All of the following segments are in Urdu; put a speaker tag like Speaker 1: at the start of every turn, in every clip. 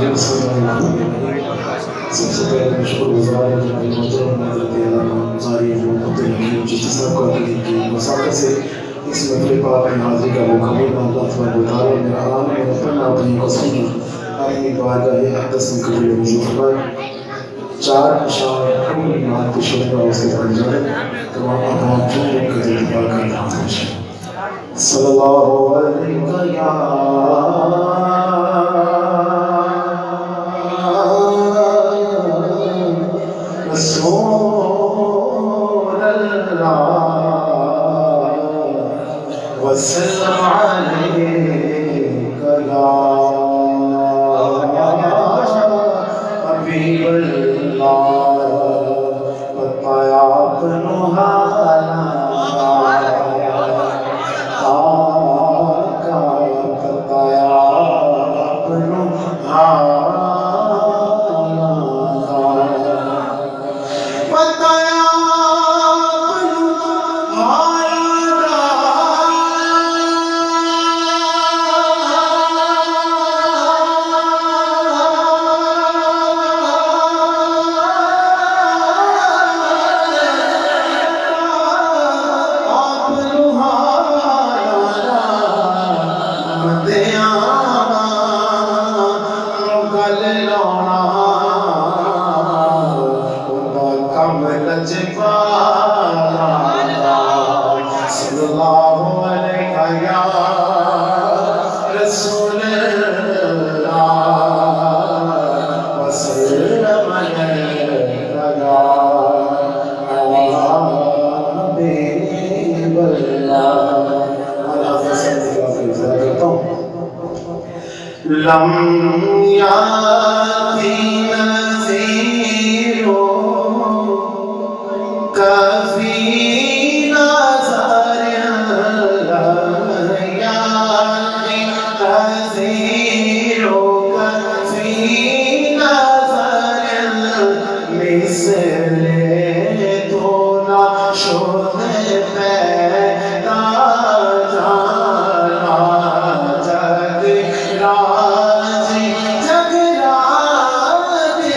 Speaker 1: بسم اللہ الرحمن الرحیم۔ سب سے پہلے میں شکر گزار ہوں جناب محترم حضرت علامہ قاری محمد چشتی صاحب کا کی مساقت سے اس محفل پاک میں حاضری کا موقع ملا۔ اللہ تبارک و تعالیٰ میرا عالم میرا پڑھنا اپنی قصور اپنی بارگاہ اقدس میں قبول منظور فرمائے۔ چار اشعار کم ایمان کی شکر اس کے بعد جائے تمام اقوام جو کا دلبا کرنا ہے۔ صلی اللہ علیہ یا رسول اللہ وسلم علیک یا حبیب اللہ بتایا اپنو حالا آقا بتایا اپنو حالا لم یاتی نذیر کفی نظر لم یاتی نذیر کفی نظر مثل تو نہ شد پیدا جانا جگ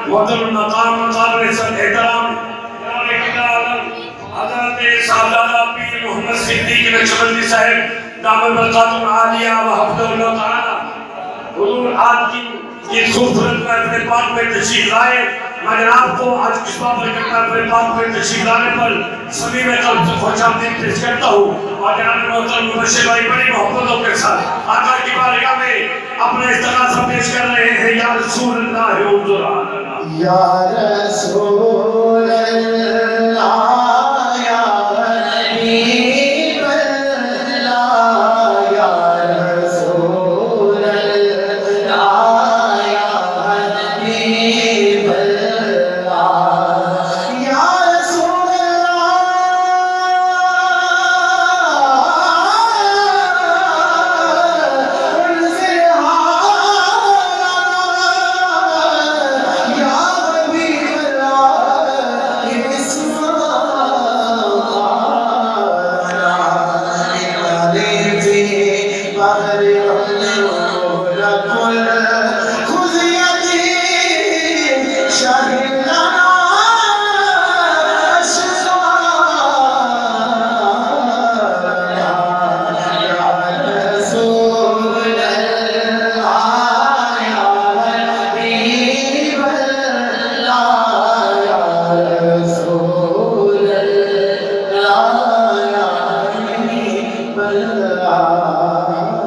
Speaker 2: محترم مقام قابل احترام حضرت صاحبزادہ پیر محمد صدیق نقشبندی صاحب دامت برکاتہ عالیہ و حفظہ اللہ تعالی حضور آج کی یہ خوبصورت محفل پاک میں تشریف لائے. میں جناب کو آج اس محفل پاک میں تشریف لانے پر سبھی میں قلب سے خوش آمدید پیش کرتا ہوں اور جناب محترم مبشر بھائی بڑی محبتوں کے ساتھ آقا کی بارگاہ میں اپنے استغاثہ پیش کر رہے ہیں. یا رسول اللہ انظر آنا
Speaker 1: یا رسول اللہ اللہ